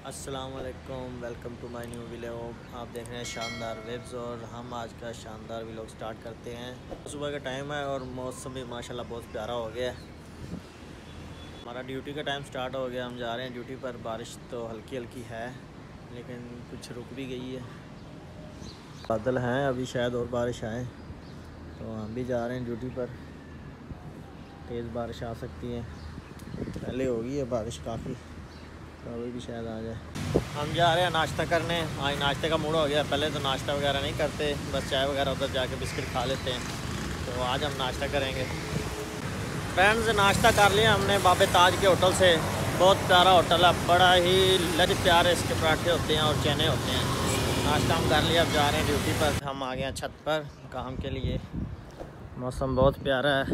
अस्सलाम वालेकुम, welcome to my new vlog. आप देख रहे हैं शानदार वेब्स और हम आज का शानदार व्लॉग स्टार्ट करते हैं। सुबह का टाइम है और मौसम भी माशाल्लाह बहुत प्यारा हो गया है। हमारा ड्यूटी का टाइम स्टार्ट हो गया, हम जा रहे हैं ड्यूटी पर। बारिश तो हल्की हल्की है लेकिन कुछ रुक भी गई है। बादल हैं, अभी शायद और बारिश आए, तो हम भी जा रहे हैं ड्यूटी पर। तेज़ बारिश आ सकती है, पहले होगी है बारिश काफ़ी, तो अभी भी शायद आ जाए। हम जा रहे हैं नाश्ता करने। आज नाश्ते का मूड हो गया। पहले तो नाश्ता वगैरह नहीं करते, बस चाय वगैरह उधर जाके बिस्किट खा लेते हैं। तो आज हम नाश्ता करेंगे। फ्रेंड्स, नाश्ता कर लिया हमने बाबे ताज के होटल से। बहुत प्यारा होटल है, बड़ा ही लज प्यारे इसके पराठे होते हैं और चने होते हैं। नाश्ता हम कर लिया, अब जा रहे हैं ड्यूटी पर। हम आ गए हैं छत पर काम के लिए। मौसम बहुत प्यारा है,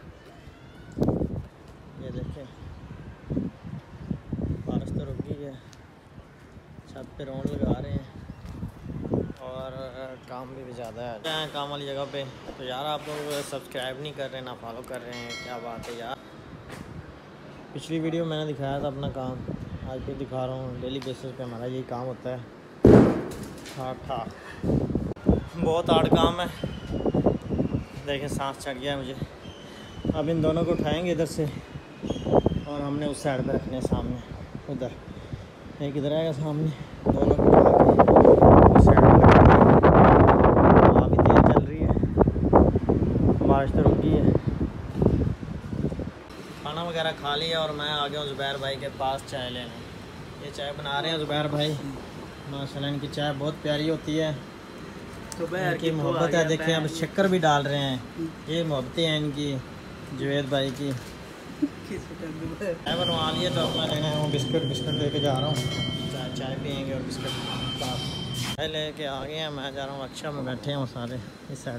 ये देखें बारिश तो रुक गई है। छत पे रौन लगा रहे हैं और काम भी ज़्यादा है काम वाली जगह पे। तो यार आप लोग सब्सक्राइब नहीं कर रहे, ना फॉलो कर रहे हैं, क्या बात है यार। पिछली वीडियो मैंने दिखाया था अपना काम, आज भी दिखा रहा हूँ। डेली बेसिस पे हमारा यही काम होता है। बहुत हार्ड काम है। देखें सांस चढ़ गया है मुझे। अब इन दोनों को उठाएंगे इधर से और हमने उस साइड पे रखने सामने, उधर एक इधर आएगा सामने, दोनों को उठा के उस साइड पे रखेंगे। हवा भी तेज़ चल रही है, बारिश तो रुक गई है। खाना वगैरह खा लिया और मैं आ गया हूँ ज़ुबैर भाई के पास चाय लेने। ये चाय बना रहे हैं ज़ुबैर भाई, माशाल्लाह इनकी चाय बहुत प्यारी होती है। इनकी मोहब्बत है, देखिए अब शक्कर भी डाल रहे हैं। ये मोहब्बतें हैं इनकी, जुवेद भाई की। चाय बनवा लिए तो अपना लेना है वो बिस्किट लेके जा रहा हूँ। चाय पियेंगे और बिस्किट चाय लेके आ गए हैं। मैं जा रहा हूँ अच्छा में, बैठे हैं वो सारे इस साइड।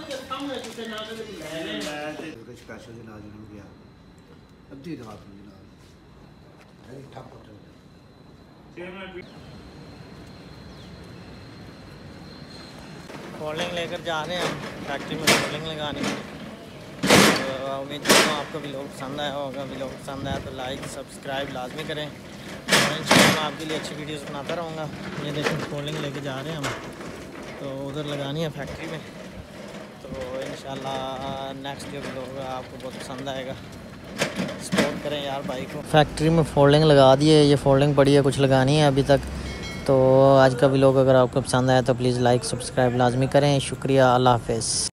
फोल्डिंग लेकर जा रहे हैं हम फैक्ट्री में फोल्डिंग लगाने। तो उम्मीद करता हूँ आपको व्लॉग पसंद आया होगा। व्लॉग पसंद आया तो लाइक सब्सक्राइब लाजमी करें और इंशाल्लाह मैं आपके लिए अच्छी वीडियोस बनाता रहूँगा। ये देखें फोल्डिंग लेके जा रहे हैं हम, तो उधर लगानी है फैक्ट्री में। तो इंशाल्लाह नेक्स्ट जो व्लॉग आपको बहुत पसंद आएगा। सपोर्ट करें यार भाई को। फैक्ट्री में फोल्डिंग लगा दी है, ये फोल्डिंग पड़ी है, कुछ लगानी है अभी तक। तो आज का व्लॉग अगर आपको पसंद आया तो प्लीज़ लाइक सब्सक्राइब लाजमी करें। शुक्रिया, अल्लाह हाफ़िज़।